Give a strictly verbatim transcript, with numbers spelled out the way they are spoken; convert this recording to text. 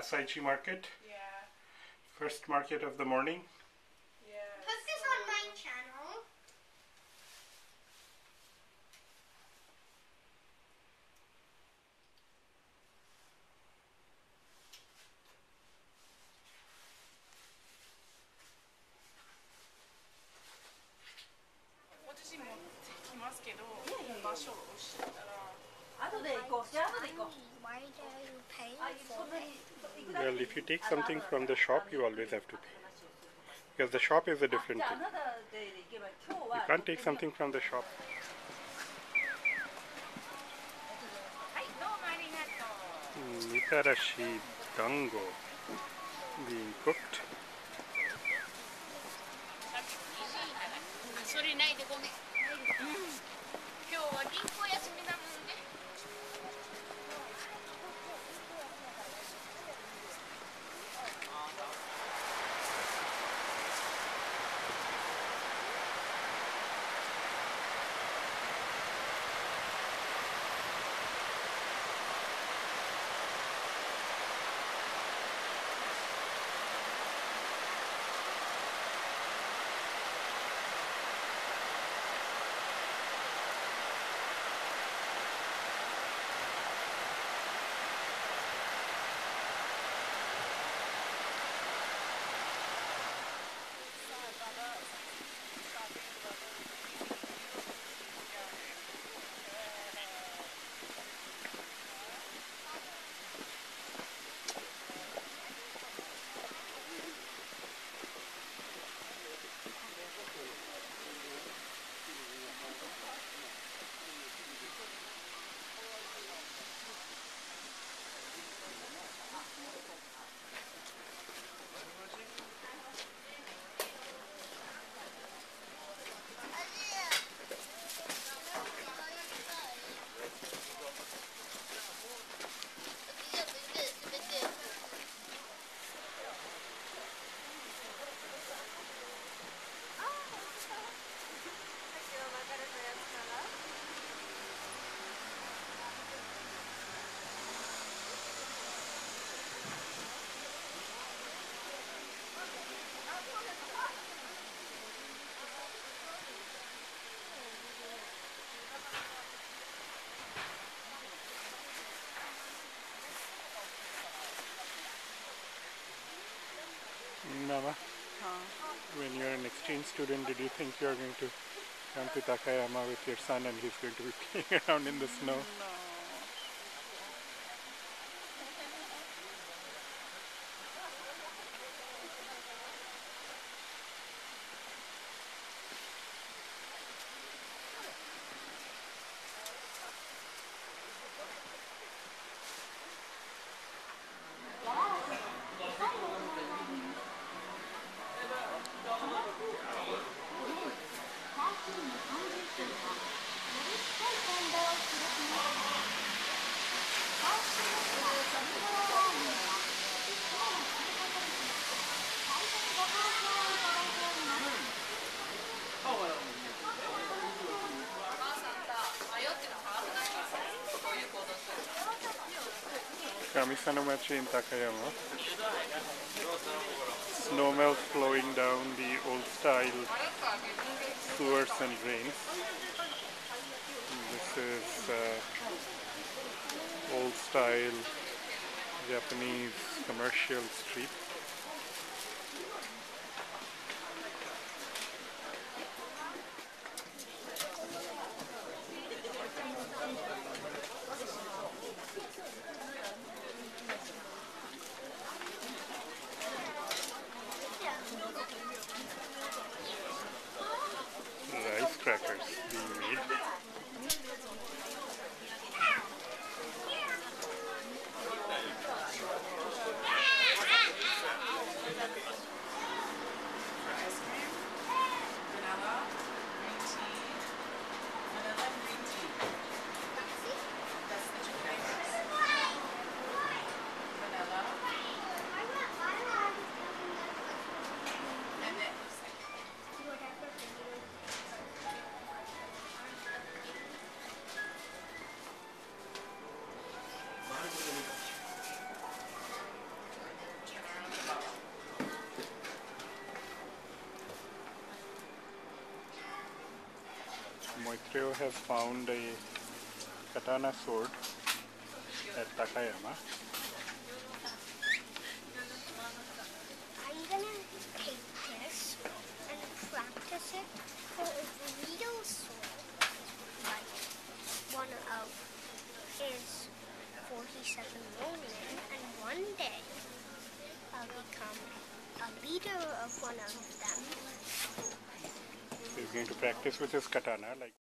Asaichi market. Yeah. First market of the morning. Yeah. Put this on my channel. Well, if you take something from the shop, you always have to pay. Because the shop is a different thing. You can't take something from the shop. Mitarashi dango being cooked. Mama, Huh? when you're an exchange student, did you think you're going to come to Takayama with your son and he's going to be playing around in the snow? No. Kamisanomachi in Takayama. Snow melt flowing down the old style sewers and drains. This is uh, old style Japanese commercial street. Rice crackers being made. Moitreo has found a katana sword at Takayama. I'm gonna take this and practice it for a real sword, like one of his forty-seven Ronin, and one day I'll become a leader of one of them. He's going to practice with his katana like